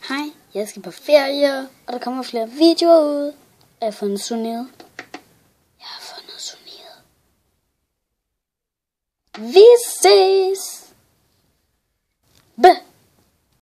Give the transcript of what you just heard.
Hej, jeg skal på ferie, og der kommer flere videoer ud. Jeg har fundet Sunil. Vi ses!